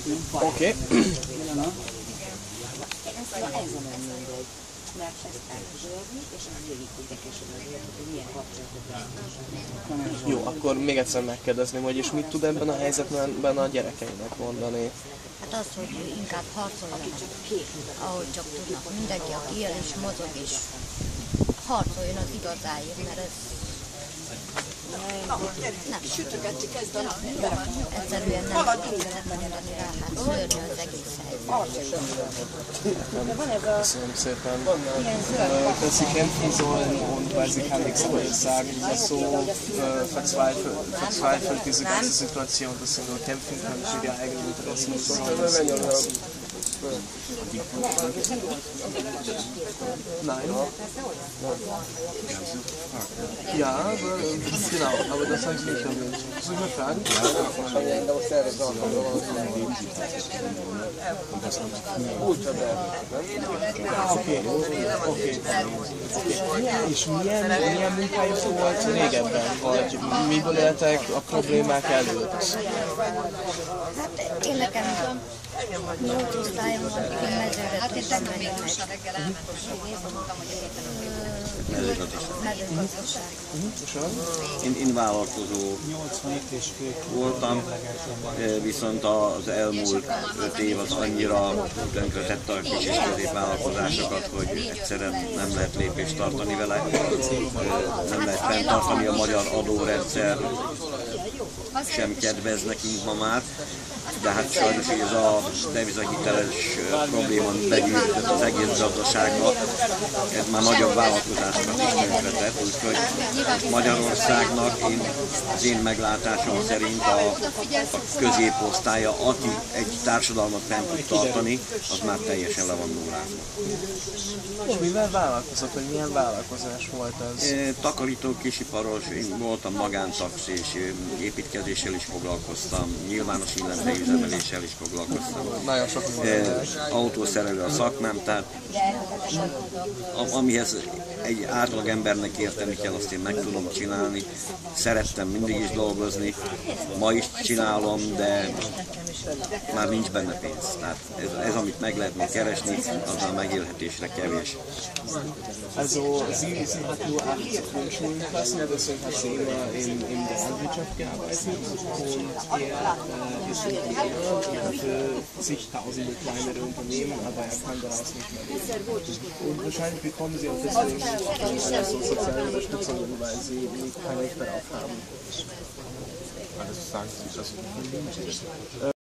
Oké. Jó, akkor még egyszer megkérdezném, hogy és mit tud ebben a helyzetben a gyerekeinek mondani? Hát az, hogy inkább harcoljanak, ahogy csak tudnak. Mindenki, aki él és mozog, és harcoljon az igazáért, mert ez nem. Egyszerűen nem lehet mondani rá, hát szörnyű az egész helyzet. Köszönöm szépen. Sie kämpfen sollen und weil sie kann nichts anderes sagen, so verzweifelt diese ganze Situation, dass sie nur kämpfen können für ihre eigenen Interessen. Nein. Ja, aber, genau, aber das habe ich nicht erwähnt. Soll ich mal fragen? Oké. És milyen munkájuk volt régebben? Vagy miből éltek a problémák előtt? Hát én nekem 8 osztályom van, én mezőre tudtam menni meg. Én vállalkozó voltam, viszont az elmúlt 5 év az annyira tönkretette a kis és középvállalkozásokat, hogy egyszerűen nem lehet lépést tartani vele, nem lehet fenntartani a magyar adórendszer, sem kedvez nekünk ma már, de hát sajnos ez a devizahiteles probléma begyűjtött az egész gazdaságba, ez már nagyobb vállalkozásokat is tönkretett, úgyhogy Magyarországnak az én meglátásom szerint a középosztálya, aki egy társadalmat fent tud tartani, az már teljesen le van nullázva. És mivel vállalkozott, hogy milyen vállalkozás volt ez? Takarító, kisiparos, én voltam magántaxis, építkezéssel is foglalkoztam, nyilvános illetőüzemeléssel is foglalkoztam. Nagyon sok minden. Autószerelő a szakmám, tehát amihez egy átlag embernek érteni kell, azt én meg tudom csinálni. Szerettem mindig is dolgozni, ma is csinálom, de már nincs benne pénz. Tehát ez amit meg lehet még keresni, az a megélhetésre kevés. Also sie hat nur 8 Grundschulklassen, deswegen hat sie immer in der Landwirtschaft gearbeitet und er ist Unternehmer, er hatte zigtausende kleinere Unternehmen, aber er kann daraus nicht mehr leben. Und wahrscheinlich bekommen sie auch deswegen so soziale Unterstützung, weil sie kein Recht darauf haben. Also sagen Sie, dass Sie